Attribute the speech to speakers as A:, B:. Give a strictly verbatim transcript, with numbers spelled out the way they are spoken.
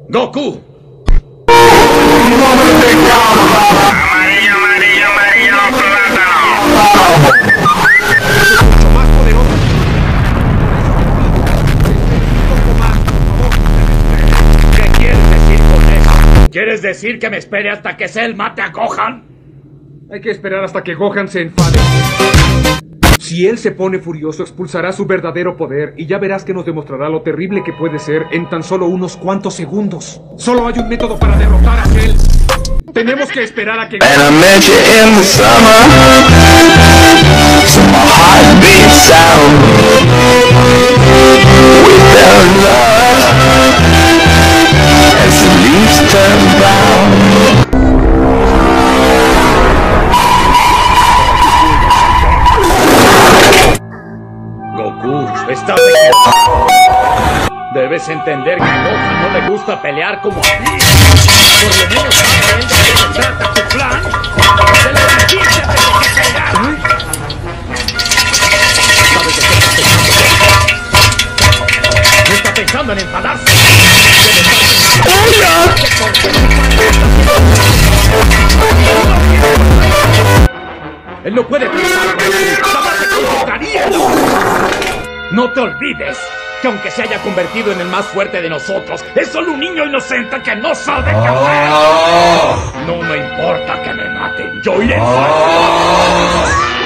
A: ¡Goku!
B: Amarillo, amarillo, amarillo, plátano.
A: Mucho más poderoso. ¿Qué quieres decir con eso? ¿Quieres decir que me espere hasta que Cell mate a Gohan?
C: Hay que esperar hasta que Gohan se enfade. Si él se pone furioso, expulsará su verdadero poder y ya verás que nos demostrará lo terrible que puede ser en tan solo unos cuantos segundos. Solo hay un método para derrotar a Cell. Tenemos que esperar a que...
D: And I met you in the summer, so my heart beats sound. We fell in love as the leaves turn brown.
A: Goku, estás equivocado. Debes entender que a Gohan no le gusta pelear como a ti. Por lo menos sabe él de qué se trata tu plan. Se lo dijiste antes de que peleara. ¿Sabes de qué está pensando? No está pensando en enfadarse. Debe estar pensando. Él no puede pensar. Jamás se comportaría. No te olvides que aunque se haya convertido en el más fuerte de nosotros, es solo un niño inocente que no sabe qué hacer. No me importa que me maten. Yo iré.